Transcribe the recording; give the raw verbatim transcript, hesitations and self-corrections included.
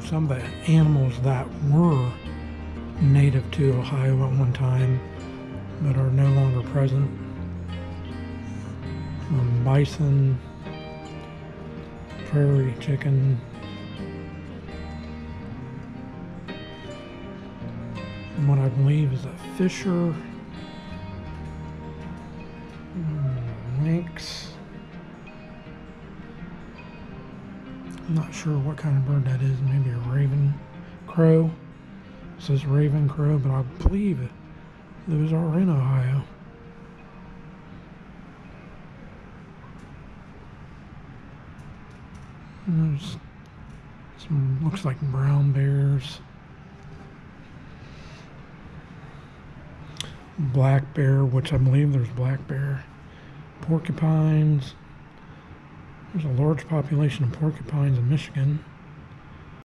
some of the animals that were native to Ohio at one time but are no longer present. Um, bison, prairie chicken, and what I believe is a fisher, um, lynx. I'm not sure what kind of bird that is. Maybe a raven crow. It says raven crow, but I believe it, those are in Ohio. And there's some, looks like brown bears, black bear, which I believe there's black bear, porcupines. There's a large population of porcupines in Michigan.